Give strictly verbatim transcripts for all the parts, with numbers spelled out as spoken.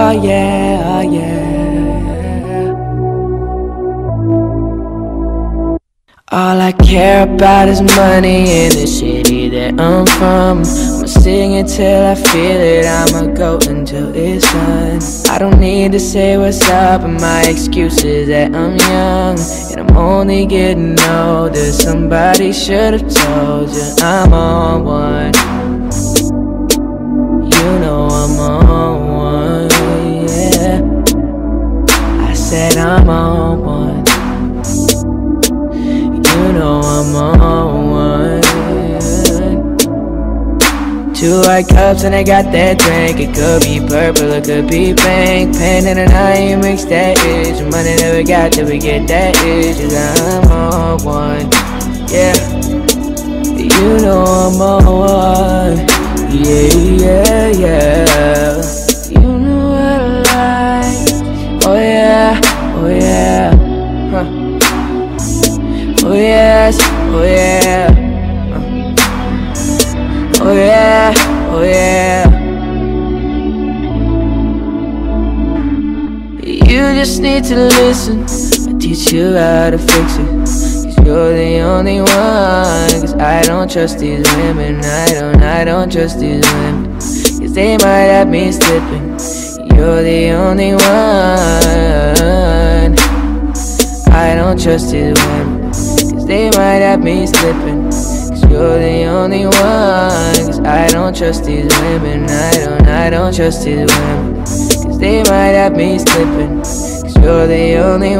oh yeah, oh yeah. All I care about is money in the city that I'm from. I'ma sing it till I feel it, I'ma go until it's done. I don't need to say what's up, and my excuse is that I'm young and I'm only getting older. Somebody should've told you I'm on one. You know I'm on one, yeah. I said I'm on one. You know I'm on one. Two white cups and I got that drink. It could be purple, it could be pink. Pain in an eye, you mix that itch. Money never got till we get that itch. Cause I'm on one, yeah. You know I'm on one. Yeah, yeah, yeah. You know what I like. Oh yeah, oh yeah, huh. Oh yes, oh yeah, uh. Oh yeah, oh yeah. You just need to listen, I'll teach you how to fix it. Cause you're the only one. Cause I don't trust these women, I don't, I don't trust these women. Cause they might have me slipping. You're the only one. I don't trust these women. They might have me slipping. Cause you're the only one. Cause I don't trust these women. I don't, I don't trust these women. Cause they might have me slipping. Cause you're the only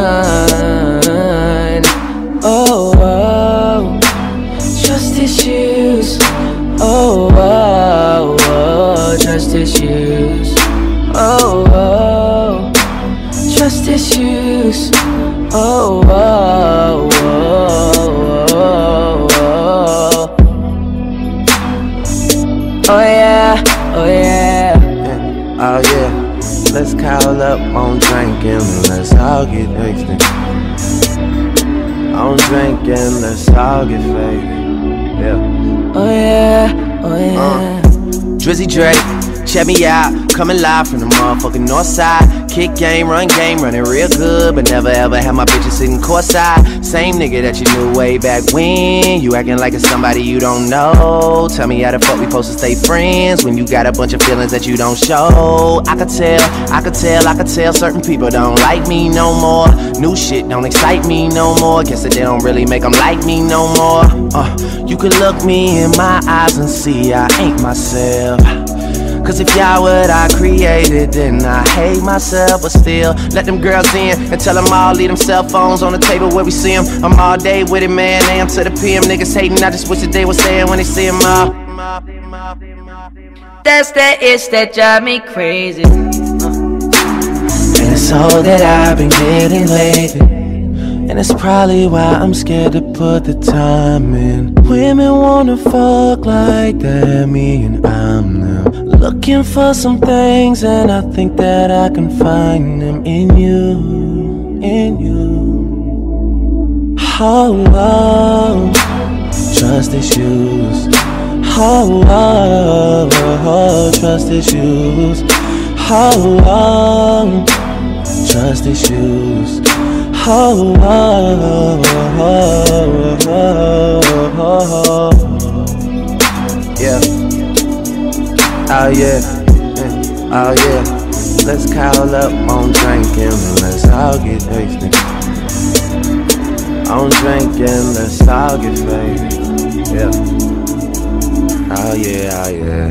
one. Oh, oh, trust issues. Oh, oh, oh, trust issues. Oh, oh, trust issues. Oh, oh, oh, oh, oh. Oh yeah, oh yeah, yeah. Oh yeah, let's call up on drinking, let's all get wasted. On drinking, let's all get faded. Yeah. Oh yeah, oh yeah. Uh, Drizzy Drake, check me out, coming live from the motherfucking north side. Kick game, run game, running real good, but never ever had my bitches sitting courtside. Same nigga that you knew way back when. You acting like it's somebody you don't know. Tell me how the fuck we supposed to stay friends when you got a bunch of feelings that you don't show. I could tell, I could tell, I could tell certain people don't like me no more. New shit don't excite me no more. Guess that they don't really make them like me no more. Uh, you could look me in my eyes and see I ain't myself. Cause if y'all what I created, then I hate myself. But still, let them girls in and tell them all leave them cell phones on the table where we see them. I'm all day with it, man, A M to the P M. Niggas hating, I just wish that they was saying when they see them all. That's that itch that drive me crazy. uh. And it's all that I've been getting lately. And it's probably why I'm scared to put the time in. Women wanna fuck like that, me and I'm them. Looking for some things and I think that I can find them in you, in you. Oh, oh, trust issues. Oh, oh, oh, trust issues. Oh, oh, trust issues. Oh, oh, oh, oh, oh, oh. Yeah. Oh yeah. Oh yeah. Let's call up on drinking and let's all get wasted. On drinking, let's all get faded. Yeah. Oh yeah, oh yeah.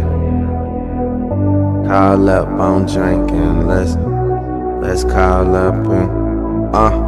Call up on drinking, let's let's call up and uh